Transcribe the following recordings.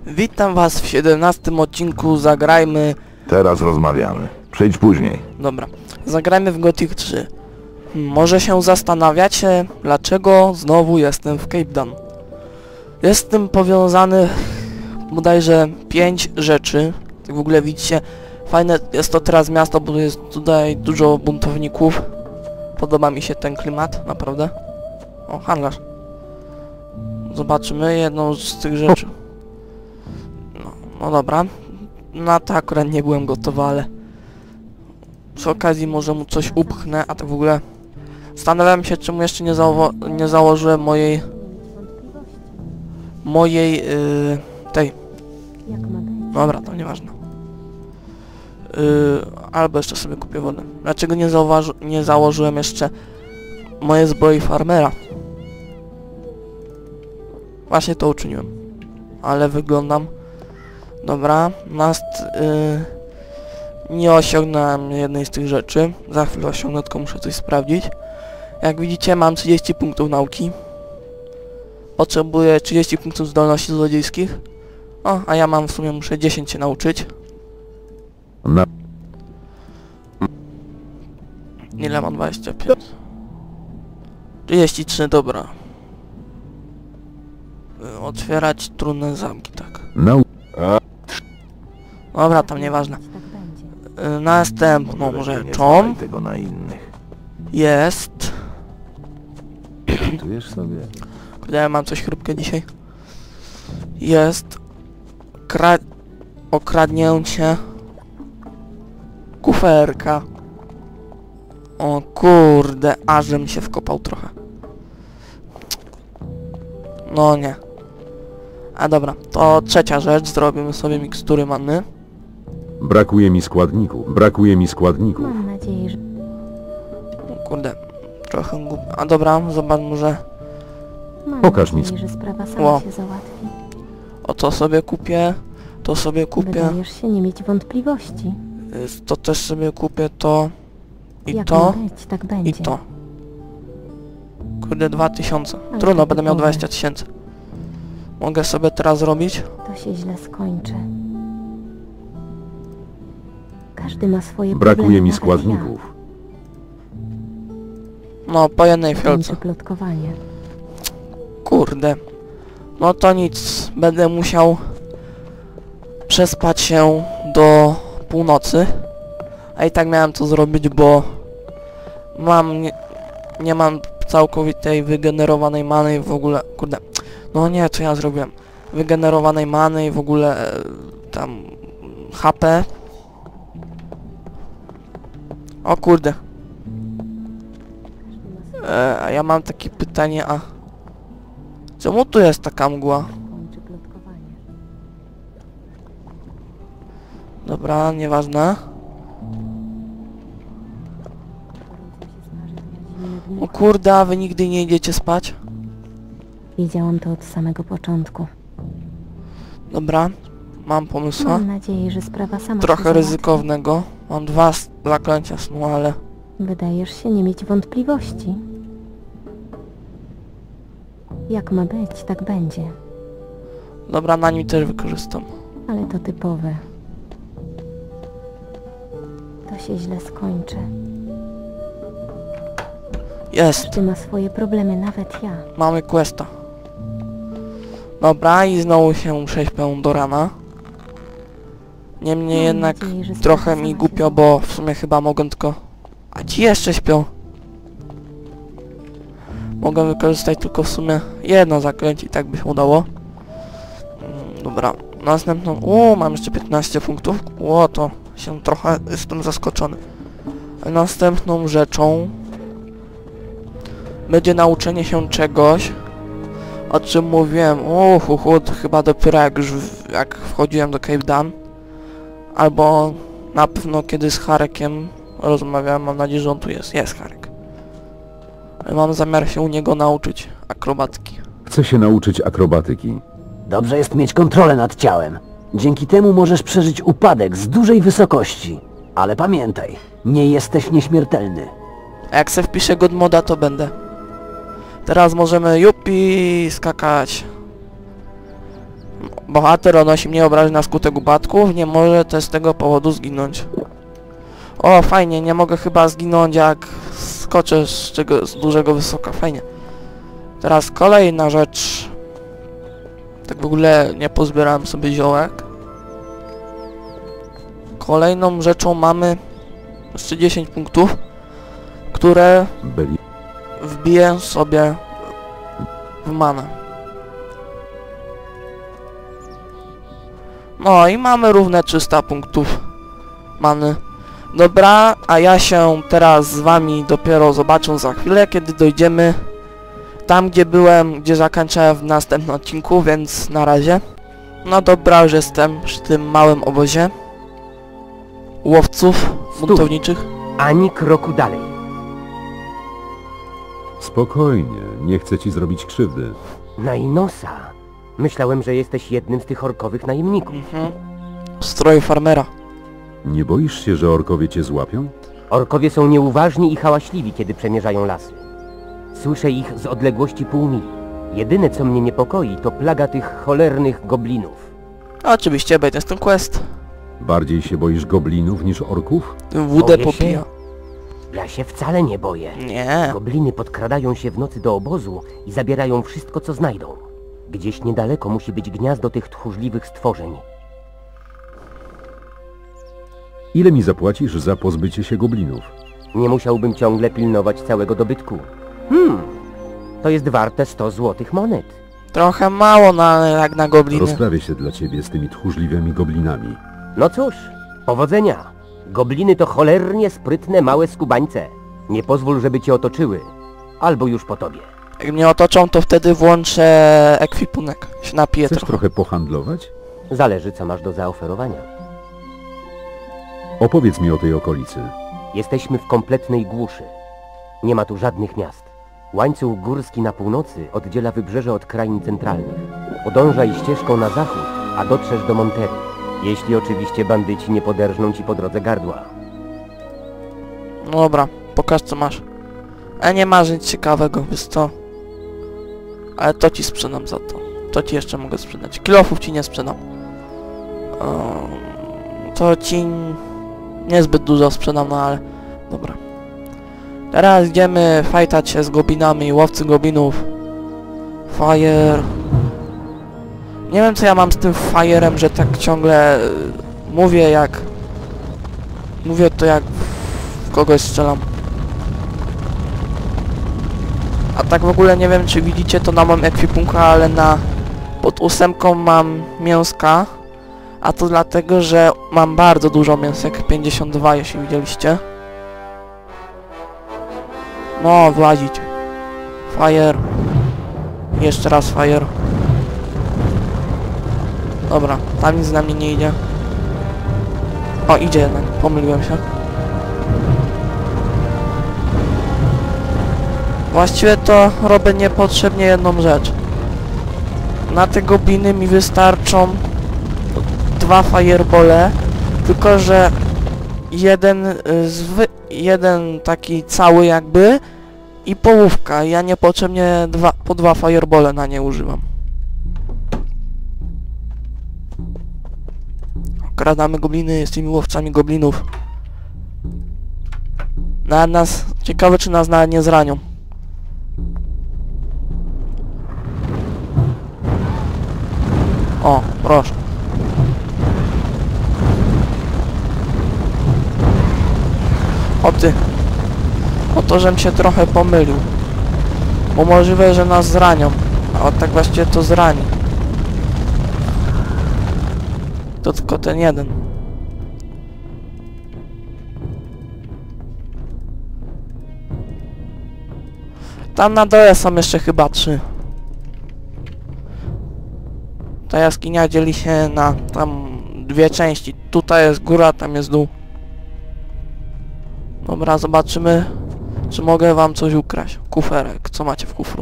Witam was w 17 odcinku Zagrajmy... Teraz rozmawiamy. Przyjdź później. Dobra, zagrajmy w Gothic 3. Może się zastanawiacie, dlaczego znowu jestem w Cape Town. Jest z tym powiązany bodajże 5 rzeczy. Jak w ogóle widzicie, fajne jest to teraz miasto, bo jest tutaj dużo buntowników. Podoba mi się ten klimat, naprawdę. O, handlarz. Zobaczymy jedną z tych rzeczy. No dobra. Na to akurat nie byłem gotowy, ale przy okazji może mu coś upchnę, a tak w ogóle zastanawiam się, czemu jeszcze nie założyłem mojej tej. Dobra, to nieważne. Albo jeszcze sobie kupię wodę. Dlaczego nie założyłem jeszcze mojej zbroi farmera? Właśnie to uczyniłem. Ale wyglądam. Dobra, nie osiągnąłem jednej z tych rzeczy. Za chwilę osiągnę, tylko muszę coś sprawdzić. Jak widzicie, mam 30 punktów nauki. Potrzebuję 30 punktów zdolności złodziejskich. O, a ja mam w sumie, muszę 10 się nauczyć. Ile mam? 25. 33, dobra. Otwierać trudne zamki, tak. Dobra, tam nieważne. Następną rzeczą jest... Kurde, mam coś chrupkę dzisiaj. Jest... okradnięcie... kuferka. O kurde, ażem się wkopał trochę. No nie. A dobra, to trzecia rzecz, zrobimy sobie mikstury manny. Brakuje mi składników. Mam nadzieję, że... Kurde, trochę głupio. A dobra, zobacz może... Pokaż mi. że sprawa sama się załatwi. O to sobie kupię, to sobie kupię. Wydajesz się nie mieć wątpliwości. To też sobie kupię to. I Jak to. ma być, tak będzie. I to. Kurde, 2000. Ale Trudno, to będę miał typowe. 20 000. Mogę sobie teraz zrobić? To się źle skończy. Każdy ma swoje Brakuje problemy, mi nawet składników. No, po jednej Ja. fiolce. Kończę plotkowanie. Kurde. No to nic. Będę musiał przespać się do północy. A i tak miałem to zrobić, bo nie mam całkowitej wygenerowanej many i w ogóle... Kurde. No nie, co ja zrobiłem? Wygenerowanej many i w ogóle tam HP. O kurde. A ja mam takie pytanie, a... Czemu tu jest taka mgła? Kończy plotkowanie. Dobra, nieważne. O kurde, a wy nigdy nie idziecie spać? Wiedziałam to od samego początku. Dobra, mam pomysła. Mam nadzieję, że sprawa sama się Trochę załatwi. ryzykownego. Mam 2 zaklęcia snu, ale... Wydajesz się nie mieć wątpliwości. Jak ma być, tak będzie. Dobra, na nim też wykorzystam. Ale to typowe. To się źle skończy. Jest! Każdy ma swoje problemy, nawet ja. Mamy questa. Dobra, i znowu się prześpię do rana. Niemniej Mam jednak nadzieję, że trochę sprawa mi sama głupio, się bo w sumie chyba mogę tylko... A ci jeszcze śpią. Mogę wykorzystać tylko w sumie jedno zaklęcie i tak by się udało. Dobra, następną... mam jeszcze 15 punktów. To się trochę jestem zaskoczony. Następną rzeczą będzie nauczenie się czegoś, o czym mówiłem, to chyba dopiero jak wchodziłem do Cape Town. Albo na pewno kiedy z Harekiem rozmawiałem, mam nadzieję, że on tu jest. Jest Harek. Mam zamiar się u niego nauczyć akrobatyki. Chcę się nauczyć akrobatyki. Dobrze jest mieć kontrolę nad ciałem. Dzięki temu możesz przeżyć upadek z dużej wysokości. Ale pamiętaj, nie jesteś nieśmiertelny. A jak se wpiszę Godmoda, to będę. Teraz możemy jupi skakać. Bohater odnosi mniej obrażeń na skutek upadków, nie może też z tego powodu zginąć. O, fajnie, nie mogę chyba zginąć jak skoczę z dużego wysoka, fajnie. Teraz kolejna rzecz. Tak w ogóle nie pozbierałem sobie ziołek. Kolejną rzeczą mamy jeszcze 10 punktów, które Byli... wbiję sobie w manę. No i mamy równe 300 punktów many. Dobra, a ja się teraz z wami dopiero zobaczę za chwilę, kiedy dojdziemy tam, gdzie byłem, gdzie zakończę w następnym odcinku, więc na razie. No dobra, już jestem przy tym małym obozie łowców buntowniczych. Ani kroku dalej. Spokojnie, nie chcę ci zrobić krzywdy. Nainosa. Myślałem, że jesteś jednym z tych orkowych najemników. W stroju farmera. Nie boisz się, że orkowie cię złapią? Orkowie są nieuważni i hałaśliwi, kiedy przemierzają lasy. Słyszę ich z odległości pół mili. Jedyne, co mnie niepokoi, to plaga tych cholernych goblinów. Oczywiście, będzie ten quest. Bardziej się boisz goblinów niż orków? Tym wódę Boję się? popija. Ja się wcale nie boję. Nie. Gobliny podkradają się w nocy do obozu i zabierają wszystko, co znajdą. Gdzieś niedaleko musi być gniazdo tych tchórzliwych stworzeń. Ile mi zapłacisz za pozbycie się goblinów? Nie musiałbym ciągle pilnować całego dobytku. To jest warte 100 złotych monet. Trochę mało jak na gobliny. Rozprawię się dla ciebie z tymi tchórzliwymi goblinami. No cóż, powodzenia. Gobliny to cholernie sprytne małe skubańce. Nie pozwól, żeby cię otoczyły. Albo już po tobie. Jak mnie otoczą, to wtedy włączę ekwipunek. Się napiję Chcesz trochę. trochę pohandlować? Zależy, co masz do zaoferowania. Opowiedz mi o tej okolicy. Jesteśmy w kompletnej głuszy. Nie ma tu żadnych miast. Łańcuch górski na północy oddziela wybrzeże od krain centralnych. Podążaj ścieżką na zachód, a dotrzesz do Montery. Jeśli oczywiście bandyci nie poderżną ci po drodze gardła. No dobra, pokaż co masz. Nie masz nic ciekawego, wiesz co? Ale to ci sprzedam za to. To ci jeszcze mogę sprzedać. Kilofów ci nie sprzedam. To ci niezbyt dużo sprzedam, no ale... Dobra. Teraz idziemy fajtać się z goblinami, łowcy goblinów. Fire. Nie wiem co ja mam z tym fire'em, że tak ciągle mówię jak... Mówię to jak w kogoś strzelam. A tak w ogóle nie wiem czy widzicie to na moim ekwipunku, ale pod 8 mam mięska. A to dlatego, że mam bardzo dużo mięsek, 52 jeśli widzieliście. No, włazić. Fire. Jeszcze raz fire. Dobra, tam nic na mnie nie idzie. O, idzie jednak, pomyliłem się. Właściwie to robię niepotrzebnie jedną rzecz. Na te gobliny mi wystarczą 2 firebole, tylko że jeden taki cały jakby i połówka. Ja niepotrzebnie po 2 firebole na nie używam. Okradamy gobliny, jesteśmy łowcami goblinów. Nas ciekawe czy nas nawet nie zranią. O, proszę. O ty. O to, żem się trochę pomylił. Bo możliwe, że nas zranią. A tak właściwie to zrani. To tylko ten jeden. Tam na dole są jeszcze chyba 3. Ta jaskinia dzieli się na tam 2 części. Tutaj jest góra, tam jest dół. Dobra, zobaczymy, czy mogę wam coś ukraść. Kuferek, co macie w kufru?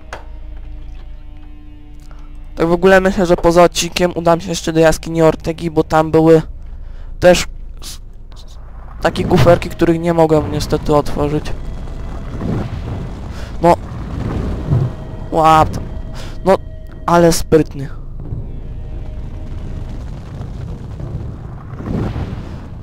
Tak w ogóle myślę, że poza odcinkiem udam się jeszcze do jaskini Ortegi, bo tam były też takie kuferki, których nie mogłem niestety otworzyć. No. Łap. No, ale sprytny.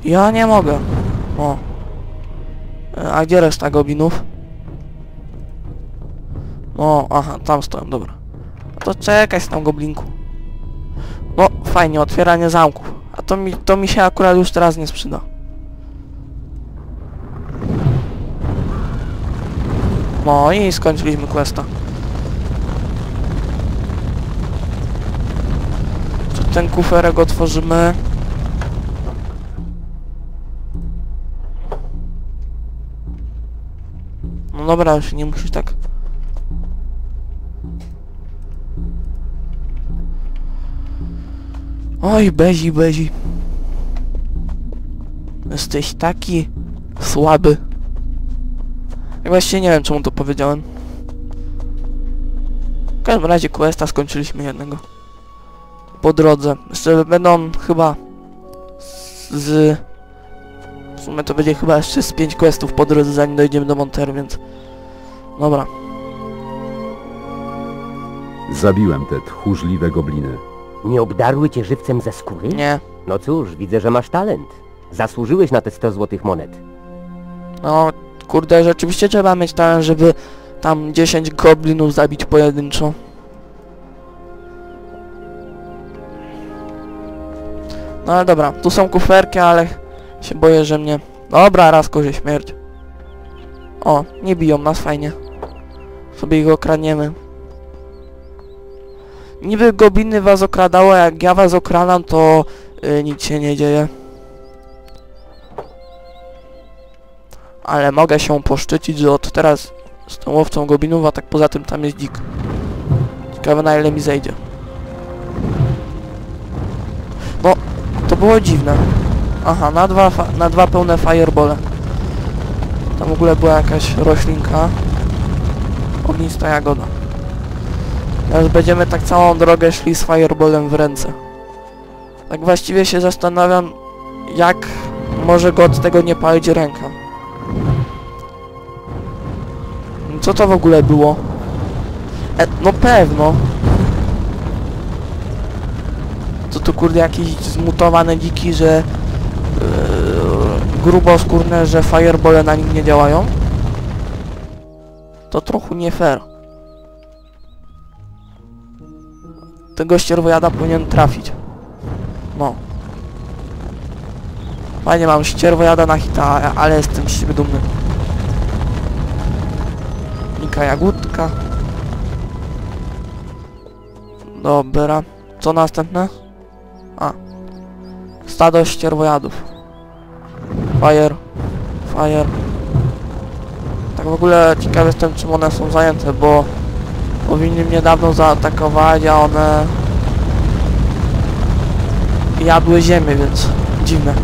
Ja nie mogę. O. A gdzie reszta goblinów? O, aha, tam stoją, dobra. To czekaj tam, goblinku. No, fajnie, otwieranie zamków. A to mi się akurat już teraz nie sprzyda. No i skończyliśmy questa. Czy ten kuferek otworzymy? No dobra, już nie musisz tak. Oj, Bezi. Jesteś taki słaby. Ja właściwie nie wiem, czemu to powiedziałem. W każdym razie questa skończyliśmy jednego. Po drodze. Jeszcze będą chyba w sumie to będzie chyba jeszcze z 5 questów po drodze, zanim dojdziemy do Montery, więc... Dobra. Zabiłem te tchórzliwe gobliny. Nie obdarły cię żywcem ze skóry? Nie. No cóż, widzę, że masz talent. Zasłużyłeś na te 100 złotych monet. No, kurde, rzeczywiście trzeba mieć talent, żeby tam 10 goblinów zabić pojedynczo. No ale dobra, tu są kuferki, ale się boję, że mnie... Dobra, raz kozie śmierć. O, nie biją nas, fajnie. Sobie ich okradniemy. Niby gobliny was okradało, jak ja was okradam, to nic się nie dzieje. Ale mogę się poszczycić, że od teraz jestem łowcą goblinów, a tak poza tym tam jest dzik. Ciekawe, na ile mi zejdzie. No, to było dziwne. Aha, na dwa pełne firebole. Tam w ogóle była jakaś roślinka. Ognista jagoda. Teraz będziemy tak całą drogę szli z fireballem w ręce. Tak właściwie się zastanawiam, jak może go od tego nie palić ręka. Co to w ogóle było? No pewno. Co to kurde jakieś zmutowane dziki, że... gruboskórne, że firebole na nim nie działają? To trochę nie fair. Tego ścierwojada powinien trafić. No. Fajnie, mam ścierwojada na hita, ale jestem z siebie dumny. Nika jagódka. Dobra. Co następne? A. Stado ścierwojadów. Fire. Tak w ogóle ciekaw jestem, czym one są zajęte, bo powinny mnie dawno zaatakować, a one jadły ziemię, więc dziwne.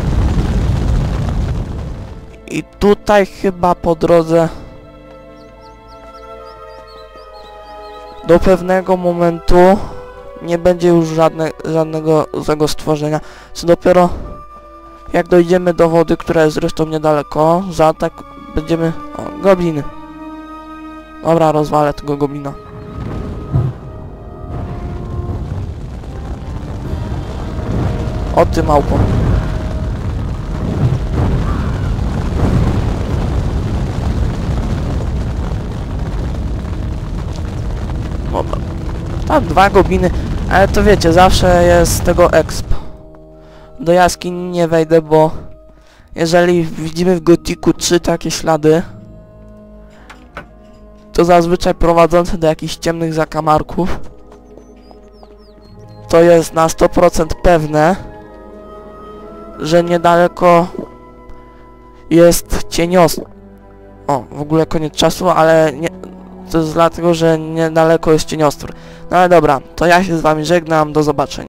I tutaj chyba po drodze do pewnego momentu nie będzie już żadnego złego stworzenia. Co dopiero jak dojdziemy do wody, która jest zresztą niedaleko, będziemy... O, gobliny. Dobra, rozwalę tego goblina. O ty małpo. Dobra. Tam 2 gobliny, ale to wiecie, zawsze jest z tego exp. Do jaskini nie wejdę, bo jeżeli widzimy w Gothicu 3 takie ślady, to zazwyczaj prowadzące do jakichś ciemnych zakamarków, to jest na 100% pewne, że niedaleko jest cieniostwo. O, w ogóle koniec czasu, ale nie, to jest dlatego, że niedaleko jest cieniostwór. No ale dobra, to ja się z wami żegnam, do zobaczenia.